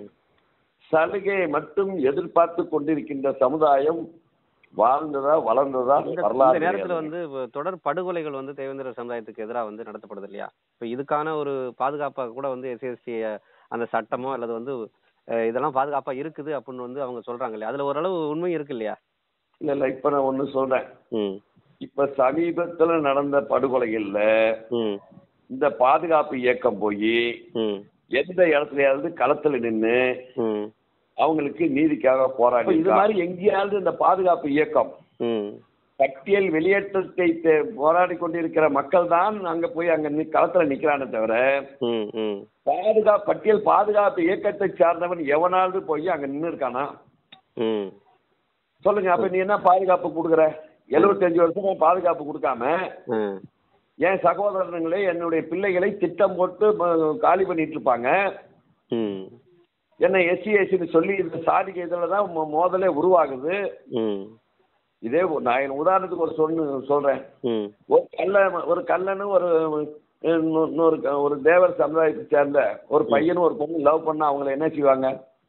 சலுகையை மட்டும் எதிர்பார்த்து கொண்டிருக்கின்ற சமுதாயம் வாழ்ந்ததா வளர்ந்ததா வரலாறு. இந்த நேரத்துல வந்து தொடர் படுகொலைகள் வந்து தேவேந்திர சமுதாயத்துக்கு எதிராக வந்து நடத்தப்படுது இல்லையா? இப்ப இதுக்கான ஒரு பாதுகாப்பாக கூட வந்து எஸ்சிஎஸ்டி அந்த சட்டமோ அல்லது வந்து இதெல்லாம் பாதுகாப்பா இருக்குது அப்படின்னு வந்து அவங்க சொல்றாங்க இல்லையா? அதுல ஓரளவு உண்மை இருக்கு இல்லையா? இல்ல இல்ல இப்ப நான் ஒண்ணு சொல்றேன். இப்ப சமீபத்துல நடந்த படுகொலைகள்ல இந்த பாதுகாப்பு இயக்கம் போய் எந்த இடத்துலயாவது களத்துல நின்று அவங்களுக்கு நீதிக்காக போராடி, இது மாதிரி எங்கேயாவது இந்த பாதுகாப்பு இயக்கம் பட்டியல் வெளியேற்றத்தை போராடி கொண்டிருக்கிற மக்கள் தான் அங்க போய் அங்க களத்துல நிக்கிறானே தவிர பாதுகாப்பு பட்டியல் பாதுகாப்பு இயக்கத்தை சார்ந்தவன் எவனாவது போய் அங்க நின்று இருக்கானா சொல்லுங்க. அப்ப நீ என்ன பாதுகாப்பு கொடுக்குற? எழுபத்தி அஞ்சு வருஷம் பாதுகாப்பு கொடுக்காம என் சகோதரர்களே என்னுடைய பிள்ளைகளை திட்டம் போட்டு காலி பண்ணிட்டு இருப்பாங்க. என்ன எஸ்சி எஸ்சின்னு சொல்லி இந்த சாதிக்க இதுலதான் மோதலே உருவாகுது. இதே நான் உதாரணத்துக்கு ஒரு சொன்னு சொல்றேன். ஒரு கல்ல ஒரு கல்லனு ஒரு இன்னொரு ஒரு தேவர் சமுதாயத்தை சேர்ந்த ஒரு பையனும் ஒரு பொண்ணு லவ் பண்ணா அவங்களை என்ன செய்வாங்க?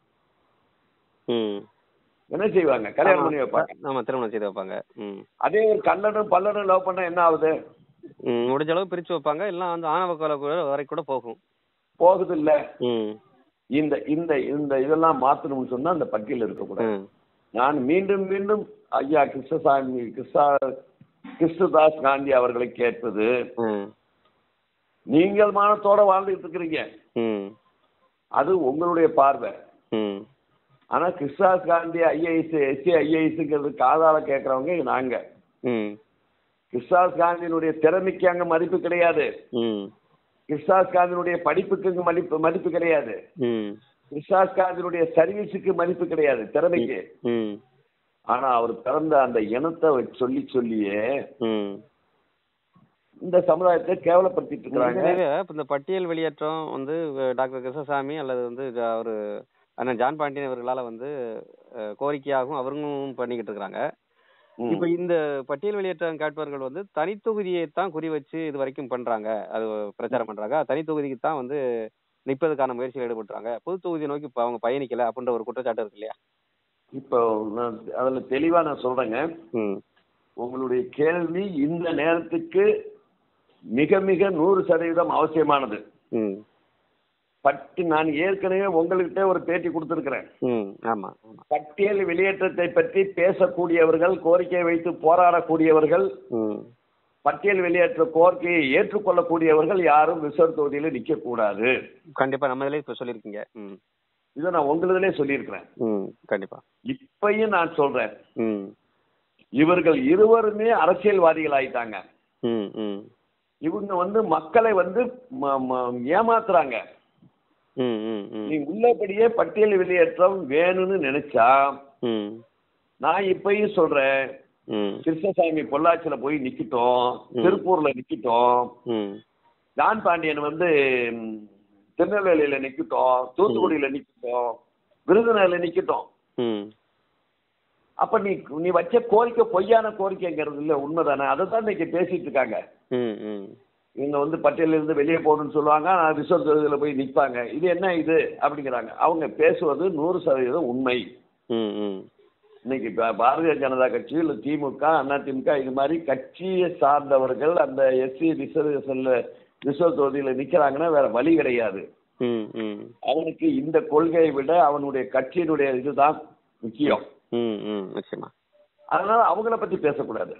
என்ன செய்வாங்க? கல்யாணம் பண்ணி வைப்பாங்க. ஆமா, திருமணம் செய்து வைப்பாங்க. அதே ஒரு கல்லனும் பல்லனும் லவ் பண்ணா என்ன ஆகுது? முடிஞ்ச அளவு பிரிச்சு வைப்பாங்க. எல்லாம் வந்து ஆணவ கொலை வரை கூட போகும் போகுது இல்ல. இந்த இந்த இந்த இதெல்லாம் மாத்தணும்னு சொன்னா அந்த பட்டியல் இருக்கக்கூடாது. நான் மீண்டும் மீண்டும் ஐயா கிருஷ்ணசாமி கிருஷ்ணா கிருஷ்ணதாஸ் காந்தி அவர்களை கேட்பது, நீங்கள் மானத்தோட வாழ்ந்துட்டு இருக்கிறீங்க, அது உங்களுடைய பார்வை. ஆனா கிருஷ்ணதாஸ் காந்தி ஐஏஎஸ் எஸ்சி ஐஏஎஸ்ங்கிறது காதால கேட்கறவங்க நாங்க. கிருஷ்ணதாஸ் காந்தியினுடைய திறமைக்கு அங்க மதிப்பு கிடையாது, கிருஷ்ணதாஸ் காந்தியினுடைய படிப்புக்கு அங்க மதிப்பு மதிப்பு கிடையாது, கிருஷ்ணதாஸ் காந்தியினுடைய சர்வீஸுக்கு மதிப்பு கிடையாது, திறமைக்கு. ஆனா அவர் பிறந்த அந்த இனத்தை சொல்லி சொல்லியே இந்த சமுதாயத்தை கேவலப்படுத்திட்டு இருக்காங்க. இந்த பட்டியல் வெளியேற்றம் வந்து டாக்டர் கிருஷ்ணசாமி அல்லது வந்து ஒரு அண்ணன் ஜான் பாண்டியன் அவர்களால வந்து கோரிக்கையாகவும் அவர்களும் பண்ணிக்கிட்டு இருக்கிறாங்க. இப்ப இந்த பட்டியல் வெளியேற்றம் கேட்பவர்கள் வந்து தனித்தொகுதியை தான் குறி வச்சு இது வரைக்கும் பண்றாங்க, அது பிரச்சாரம் பண்றாங்க. தனித்தொகுதிக்கு தான் வந்து நிற்பதற்கான முயற்சியில் ஈடுபட்டுறாங்க, பொது தொகுதியை நோக்கி இப்ப அவங்க பயணிக்கல அப்படின்ற ஒரு குற்றச்சாட்டு இருக்கு இல்லையா? இப்போ நான் அதுல தெளிவா நான் சொல்றேங்க. உங்களுடைய கேள்வி இந்த நேரத்துக்கு மிக மிக நூறு சதவீதம் அவசியமானது. பட்டி நான் ஏற்கனவே உங்கள்கிட்ட ஒரு பேட்டி கொடுத்திருக்கிறேன். பட்டியல் வெளியேற்றத்தை பற்றி பேசக்கூடியவர்கள், கோரிக்கை வைத்து போராடக்கூடியவர்கள், பட்டியல் வெளியேற்ற கோரிக்கையை ஏற்றுக்கொள்ளக்கூடியவர்கள் யாரும் ரிசர்வ் தொகுதியில நிக்க கூடாது. கண்டிப்பா நம்ம இதுல இப்ப சொல்லிருக்கீங்க. இதை நான் உங்களதுலே சொல்லியிருக்கிறேன். கண்டிப்பா இப்பயும் நான் சொல்றேன், இவர்கள் இருவருமே அரசியல்வாதிகள் ஆயிட்டாங்க. இவங்க வந்து மக்களை வந்து ஏமாத்துறாங்க. நீ உள்ளபடியே பட்டியல் வெளியேற்றம் வேணும்னு நினைச்சா, நான் இப்பயும் சொல்றேன், கிருஷ்ணசாமி பொள்ளாச்சியில போய் நிக்கட்டும், திருப்பூர்ல நிக்கட்டும், ஜான் பாண்டியன் வந்து திருநெல்வேலியில நிக்கட்டும், தூத்துக்குடியில நிக்கட்டும், விருதுநகர்ல நிக்கட்டும். அப்ப நீ நீ வச்ச கோரிக்கை பொய்யான கோரிக்கைங்கிறது இல்ல, உண்மைதானே? அதை தான் இன்னைக்கு பேசிட்டு இருக்காங்க. இவங்க வந்து பட்டியல இருந்து வெளியே போகணும்னு சொல்லுவாங்க, நான் ரிசர்வ் தொகுதியில போய் நிற்பாங்க. இது என்ன இது அப்படிங்கிறாங்க. அவங்க பேசுவது நூறு சதவீதம் உண்மை. இன்னைக்கு பாரதிய ஜனதா கட்சி இல்ல திமுக, அண்ணா திமுக இது மாதிரி கட்சியை சார்ந்தவர்கள் அந்த எஸ்சி ரிசர்வேஷன்ல ரிசர்வ் தொகுதியில நிக்கிறாங்கன்னா வேற வழி கிடையாது. அவனுக்கு இந்த கொள்கையை விட அவனுடைய கட்சியினுடைய இதுதான் முக்கியம். அதனால அவங்கள பத்தி பேசக்கூடாது.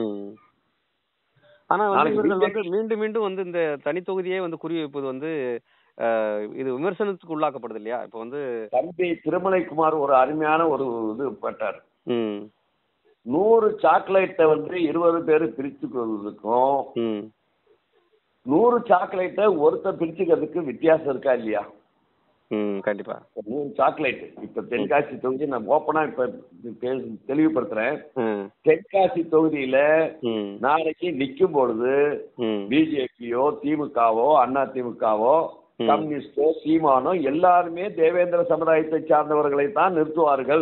ஆனா இவர்கள் வந்து மீண்டும் மீண்டும் வந்து இந்த தனி தொகுதியே வந்து குறி வைப்பது வந்து இது விமர்சனத்துக்கு உள்ளாக்கப்படுது இல்லையா? இப்ப வந்து தம்பி திருமலைக்குமார் ஒரு அருமையான ஒரு இது பட்டார். நூறு சாக்லேட்டை வந்து இருபது பேரு பிரித்து கொள்வதற்கும் நூறு சாக்லேட்டை ஒருத்தர் பிரிச்சுக்கிறதுக்கு வித்தியாசம் இருக்கா இல்லையா? கண்டிப்பா. நூறு சாக்லேட் இப்ப தென்காசி தொகுதி நான் ஓப்பனா இப்ப தெளிவுபடுத்துறேன். தென்காசி தொகுதியில நாளைக்கு நிக்கும் பொழுது பிஜேபியோ திமுகவோ அண்ணா திமுகவோ கம்யூனிஸ்டோ சீமானோ எல்லாருமே தேவேந்திர சமுதாயத்தை சார்ந்தவர்களை தான் நிறுத்துவார்கள்.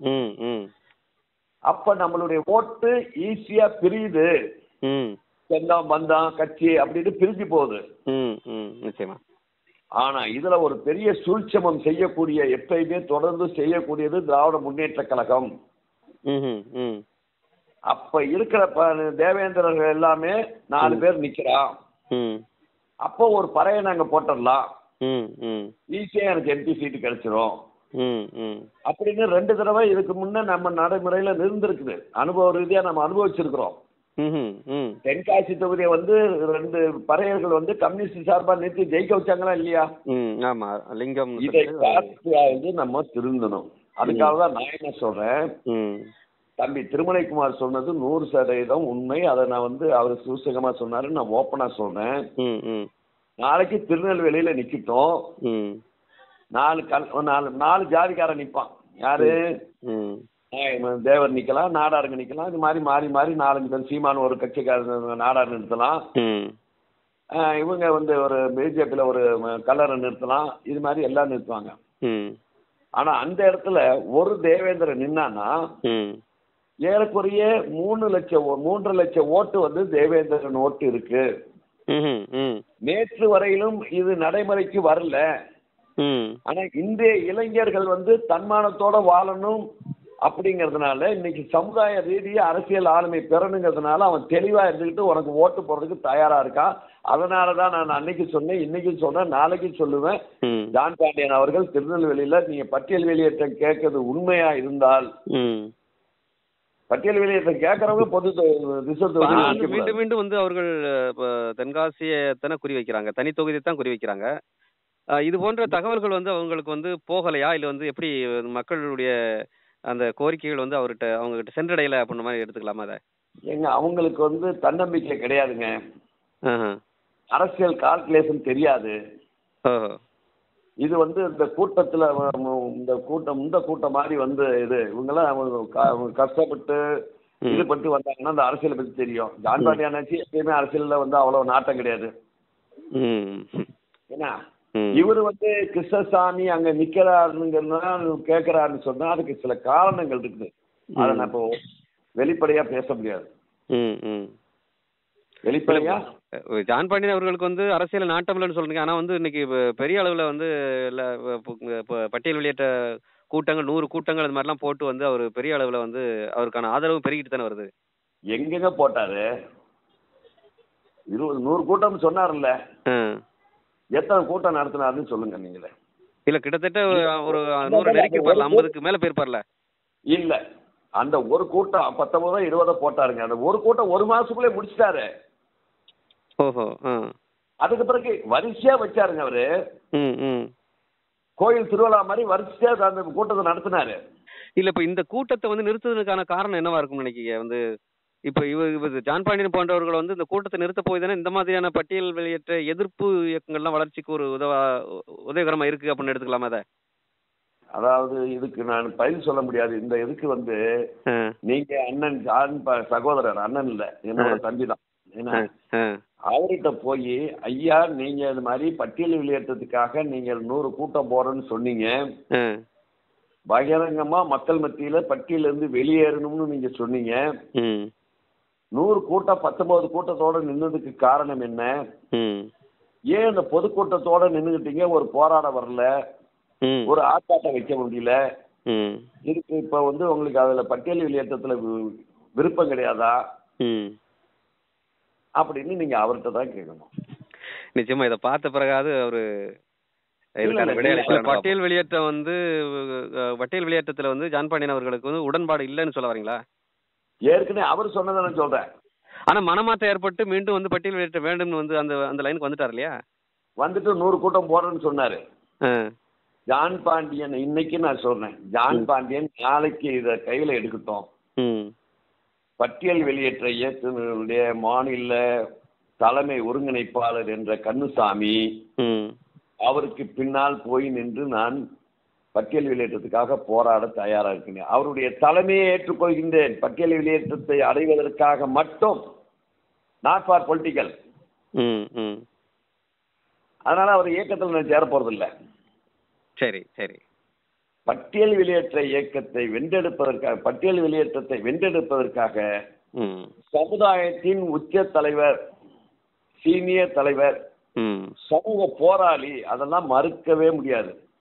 அப்ப நம்மளுடைய ஓட்டு ஈஸியா பிரியுது. சொந்தம் பந்தம் கட்சி அப்படின்னு பிரிஞ்சு போகுது. நிச்சயமா. ஆனா இதுல ஒரு பெரிய சூழ்ச்சமம் செய்யக்கூடிய, எப்பயுமே தொடர்ந்து செய்யக்கூடியது திராவிட முன்னேற்ற கழகம். அப்ப இருக்கிற தேவேந்திரர்கள் எல்லாமே நாலு பேர் நிக்கிறான். அப்போ ஒரு பறையை நாங்க போட்டுடலாம், ஈஸியா எனக்கு எம்பி சீட்டு கிடைச்சிரும் அப்படின்னு ரெண்டு தடவை இதுக்கு முன்ன நம்ம நடைமுறையில இருந்திருக்குது. அனுபவ ரீதியா நம்ம அனுபவிச்சிருக்கிறோம். தென்காசி தொகுதியை வந்து ரெண்டு பறையர்கள் வந்து கம்யூனிஸ்ட் சார்பா நிறுத்தி ஜெயிக்க வச்சாங்களா இல்லையா? இதை பார்த்து நம்ம திருந்தணும். அதுக்காக தான் நான் என்ன சொல்றேன், தம்பி திருமலைக்குமார் சொன்னது நூறு சதவீதம் உண்மை. அதை நான் வந்து அவர் சூசகமா சொன்னாரு, நான் ஓப்பனா சொல்றேன். நாளைக்கு திருநெல்வேலியில நிக்கட்டும், நாலு கல் நாலு நாலு ஜாதிக்காரன் நிப்பான். யாரு? தேவர் நிக்கலாம், நாடாருங்க நிக்கலாம். இது மாதிரி மாறி மாறி நாலஞ்சு பேர், சீமான ஒரு கட்சிக்காரர் நாடார் நிறுத்தலாம், இவங்க வந்து ஒரு பிஜேபியில ஒரு கல்லறை நிறுத்தலாம், இது மாதிரி எல்லாம் நிறுத்துவாங்க. ஆனா அந்த இடத்துல ஒரு தேவேந்திரன் நின்னான்னா ஏறக்குறைய மூணு லட்சம் மூன்று லட்சம் ஓட்டு வந்து தேவேந்திரன் ஓட்டு இருக்கு. நேற்று வரையிலும் இது நடைமுறைக்கு வரல. ஆனா இந்திய இளைஞர்கள் வந்து தன்மானத்தோட வாழணும் அப்படிங்கறதுனால, இன்னைக்கு சமுதாய ரீதியா அரசியல் ஆளுமை பெறணுங்கிறதுனால அவன் தெளிவா இருந்துகிட்டு உனக்கு ஓட்டு போடுறதுக்கு தயாரா இருக்கான். அதனாலதான் நான் அன்னைக்கு சொன்னேன், இன்னைக்கு சொல்றேன், நாளைக்கு சொல்லுவேன். ஜான் பாண்டியன் அவர்கள் திருநெல்வேலியில நீங்க பட்டியல் வெளியேற்றம் கேட்கறது உண்மையா இருந்தால், பட்டியல் வெளியேற்றம் கேட்கறவங்க பொது மீண்டும் மீண்டும் வந்து அவர்கள் தென்காசியத்தான குறி வைக்கிறாங்க, தனி தொகுதியை தான் குறி வைக்கிறாங்க. இது போன்ற தகவல்கள் வந்து அவங்களுக்கு வந்து போகலையா, இல்ல வந்து எப்படி மக்களுடைய அந்த கோரிக்கைகள் வந்து அவர்கிட்ட அவங்க கிட்ட சென்றடையல அப்படின்ற மாதிரி எடுத்துக்கலாமா? அதை எங்க அவங்களுக்கு வந்து தன்னம்பிக்கை கிடையாதுங்க, அரசியல் கால்குலேஷன் தெரியாது. இது வந்து இந்த கூட்டத்துல இந்த கூட்டம் இந்த கூட்டம் மாதிரி வந்து இது இவங்கெல்லாம் கஷ்டப்பட்டு இது பட்டு வந்தாங்கன்னா அந்த அரசியலை பத்தி தெரியும். ஜான் பாண்டியனாச்சு எப்பயுமே அரசியல்ல வந்து அவ்வளவு நாட்டம் கிடையாது. ஏன்னா இவரு வந்து கிருஷ்ணசாமி அங்க நிக்கிறாருங்கிறதுனா கேட்கிறாருன்னு சொன்னா அதுக்கு சில காரணங்கள் இருக்குது. அதை நான் இப்போ வெளிப்படையா பேச முடியாது. வெளிப்படையா ஜான் பாண்டியன் அவர்களுக்கு வந்து அரசியல் நாட்டம் இல்லைன்னு சொல்றீங்க. ஆனா வந்து இன்னைக்கு பெரிய அளவுல வந்து பட்டியல் வெளியேற்ற கூட்டங்கள் நூறு கூட்டங்கள் அது மாதிரிலாம் போட்டு வந்து அவர் பெரிய அளவுல வந்து அவருக்கான ஆதரவு பெருகிட்டு தானே வருது. எங்கெங்க போட்டாரு? இருபது நூறு கூட்டம் சொன்னார்ல, எத்தனை கூட்டம் நடத்தினாருன்னு சொல்லுங்க நீங்களே. இல்ல கிட்டத்தட்ட ஒரு நூறு நெருக்கி இருப்பார்ல, ஐம்பதுக்கு மேல போயிருப்பார்ல. இல்ல அந்த ஒரு கூட்டம் பத்தொன்பதோ இருபதோ போட்டாருங்க. அந்த ஒரு கூட்டம் ஒரு மாசத்துக்குள்ளே முடிச்சிட்டாரு. ஓஹோ. அதுக்கு பிறகு வரிசையா வச்சாருங்க அவரு. கோயில் திருவிழா மாதிரி வரிசையா அந்த கூட்டத்தை நடத்தினாரு. இல்ல இப்ப இந்த கூட்டத்தை வந்து நிறுத்துவதற்கான காரணம் என்னவா இருக்கும் நினைக்கிறீங்க? வந்து இப்ப இவர் இவர் ஜான் பாண்டியன் போன்றவர்கள் வந்து இந்த கூட்டத்தை நிறுத்த போய் தானே இந்த மாதிரியான பட்டியல் வெளியேற்ற எதிர்ப்பு இயக்கங்கள்லாம் வளர்ச்சிக்கு ஒரு உதவா உதவிகரமா இருக்கு அப்படின்னு எடுத்துக்கலாமா அதை? அதாவது இதுக்கு நான் பதில் சொல்ல முடியாது. இந்த இதுக்கு வந்து நீங்க அண்ணன் ஜான் சகோதரர், அண்ணன் இல்ல என்னோட தம்பி தான், அவர்கிட்ட போய் ஐயா நீங்க இந்த மாதிரி பட்டியல் வெளியேற்றத்துக்காக நீங்க நூறு கூட்டம் போறேன்னு சொன்னீங்க, பகிரங்கமா மக்கள் மத்தியில பட்டியல இருந்து வெளியேறணும்னு நீங்க சொன்னீங்க, நூறு கூட்டம் பத்தொன்பது கூட்டத்தோட நின்னதுக்கு காரணம் என்ன, ஏன் இந்த பொதுக்கூட்டத்தோட நின்றுகிட்டீங்க, ஒரு போராட வரல, ஒரு ஆர்ப்பாட்டம் வைக்க முடியல, இதுக்கு இப்ப வந்து உங்களுக்கு அதுல பட்டியல் வெளியேற்றத்துல விருப்பம் கிடையாதா அப்படின்னு நீங்க அவர்கிட்ட தான் கேட்கணும். நிச்சயமா இதை பார்த்த பிறகாவது அவரு பட்டியல் வெளியேற்றம் வந்து பட்டியல் வெளியேற்றத்துல வந்து ஜான் பாண்டியன் அவர்களுக்கு வந்து உடன்பாடு இல்லைன்னு சொல்ல வரீங்களா? ஏற்கனவே அவர் சொன்னதை நான் சொல்றேன். ஆனா மனமாற்றம் ஏற்பட்டு மீண்டும் வந்து பட்டியல் வெளியேற்ற வேண்டும் வந்து அந்த அந்த லைனுக்கு வந்துட்டார் இல்லையா? வந்துட்டு நூறு கூட்டம் போடுறேன்னு சொன்னாரு. ஜான் பாண்டியன் இன்னைக்கு நான் சொல்றேன், ஜான் பாண்டியன் நாளைக்கு இத கையில எடுக்கட்டும். பட்டியல் வெளியேற்ற இயக்கத்தினுடைய மாநில தலைமை ஒருங்கிணைப்பாளர் என்ற கண்ணுசாமி அவருக்கு பின்னால் போய் நின்று நான் பட்டியல் வெளியேற்றத்துக்காக போராட தயாரா இருக்கிறேன். அவருடைய தலைமையை ஏற்றுக்கொள்கின்றேன். பட்டியல் வெளியேற்றத்தை அடைவதற்காக மட்டும், நாட் ஃபார் பொலிட்டிக்கல். அதனால அவர் இயக்கத்தில் நான் சேர போறதில்லை. சரி சரி. பட்டியல் வெளியேற்ற இயக்கத்தை வென்றெடுப்பதற்காக, பட்டியல் வெளியேற்றத்தை வென்றெடுப்பதற்காக சமுதாயத்தின் உச்ச தலைவர், சீனியர் தலைவர், சமூக போராளி, அதெல்லாம் மறுக்கவே முடியாது.